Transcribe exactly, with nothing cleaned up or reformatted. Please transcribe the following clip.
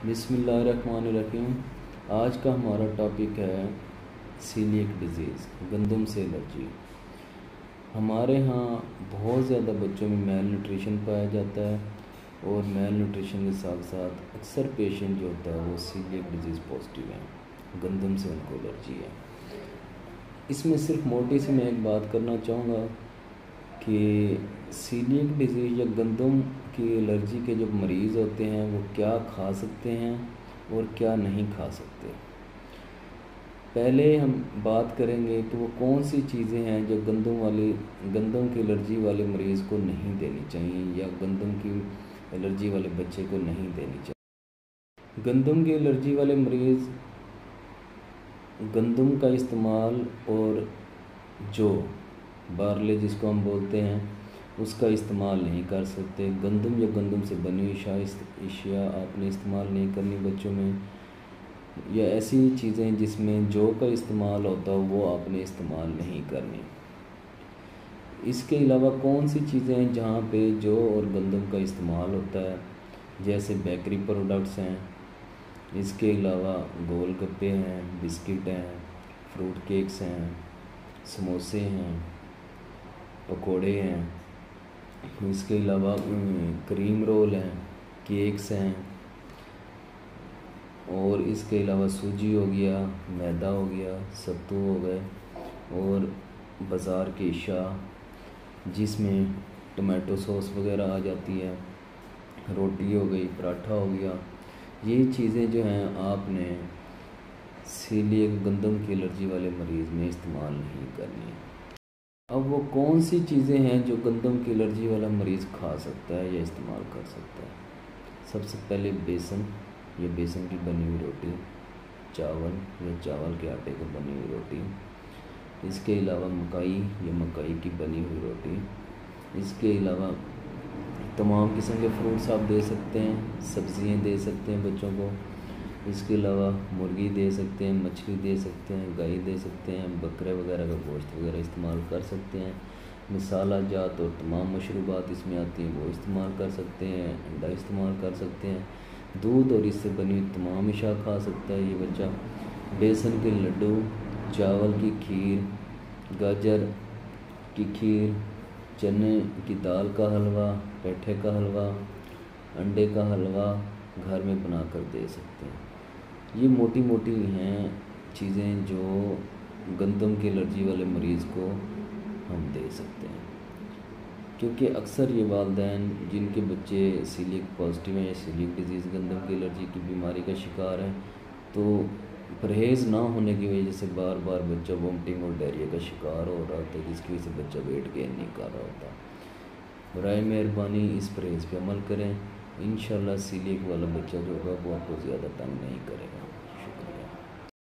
बिस्मिल्लाहिर्रहमानिर्रहीम। आज का हमारा टॉपिक है सीलिएक डिज़ीज़, गंदम से एलर्जी। हमारे यहाँ बहुत ज़्यादा बच्चों में मेल न्यूट्रिशन पाया जाता है और मेल न्यूट्रिशन के साथ साथ अक्सर पेशेंट जो होता है वो सीलिएक डिज़ीज़ पॉजिटिव हैं, गंदम से उनको एलर्जी है। इसमें सिर्फ मोटी सी मैं एक बात करना चाहूँगा कि सीलिएक डिज़ीज़ या गंदम की एलर्जी के जो मरीज़ होते हैं वो क्या खा सकते हैं और क्या नहीं खा सकते। पहले हम बात करेंगे कि वो कौन सी चीज़ें हैं जो गंदम वाली गंदम की एलर्जी वाले मरीज़ को नहीं देनी चाहिए या गंदम की एलर्जी वाले बच्चे को नहीं देनी चाहिए। गंदम की एलर्जी वाले मरीज़ गंदम का इस्तेमाल और जो बारले जिसको हम बोलते हैं उसका इस्तेमाल नहीं कर सकते। गंदम या गंदम से बनी हुई अशिया आपने इस्तेमाल नहीं करनी बच्चों में, या ऐसी चीज़ें जिसमें जौ का इस्तेमाल होता है वो आपने इस्तेमाल नहीं करनी। इसके अलावा कौन सी चीज़ें हैं जहाँ पे जौ और गंदम का इस्तेमाल होता है, जैसे बेकरी प्रोडक्ट्स हैं, इसके अलावा गोलगप्पे हैं, बिस्किट हैं, फ्रूट केक्स हैं, समोसे हैं, पकोड़े हैं, इसके अलावा क्रीम रोल हैं, केक्स हैं, और इसके अलावा सूजी हो गया, मैदा हो गया, सत्तू हो गए, और बाज़ार की अशिया जिसमें टमाटो सॉस वगैरह आ जाती है, रोटी हो गई, पराठा हो गया, ये चीज़ें जो हैं आपने सीलिएक गंदम की एलर्जी वाले मरीज़ में इस्तेमाल नहीं करनी। अब वो कौन सी चीज़ें हैं जो गंदम की एलर्जी वाला मरीज़ खा सकता है या इस्तेमाल कर सकता है। सबसे पहले बेसन या बेसन की बनी हुई रोटी, चावल या चावल के आटे की बनी हुई रोटी, इसके अलावा मकई या मकई की बनी हुई रोटी, इसके अलावा तमाम किस्म के फ्रूट्स आप दे सकते हैं, सब्ज़ियाँ दे सकते हैं बच्चों को, इसके अलावा मुर्गी दे सकते हैं, मछली दे सकते हैं, गाय दे सकते हैं, बकरे वगैरह का गोश्त वगैरह इस्तेमाल कर सकते हैं, मसाला जात और तमाम मशरूबात इसमें आती हैं वो इस्तेमाल कर सकते हैं, अंडा इस्तेमाल कर सकते हैं, दूध और इससे बनी हुई तमाम अशिया खा सकता है ये बच्चा। बेसन के लड्डू, चावल की खीर, गाजर की खीर, चने की दाल का हलवा, पेठे का हलवा, अंडे का हलवा घर में बनाकर दे सकते हैं। ये मोटी मोटी हैं चीज़ें जो गंदम की एलर्जी वाले मरीज़ को हम दे सकते हैं, क्योंकि अक्सर ये वालिदैन जिनके बच्चे सीलिएक पॉजिटिव हैं या सीलिएक डिज़ीज़ गंदम की एलर्जी की बीमारी का शिकार है, तो परहेज़ ना होने की वजह से बार बार बच्चा वोमिटिंग और डायरिया का शिकार हो रहा होता है, जिसकी वजह से बच्चा वेट गेन नहीं कर रहा होता। बराए मेहरबानी इस परहेज़ पे अमल करें, इंशाल्लाह सीलिएक वाला बच्चा जो होगा वो आपको ज़्यादा तंग नहीं करेगा।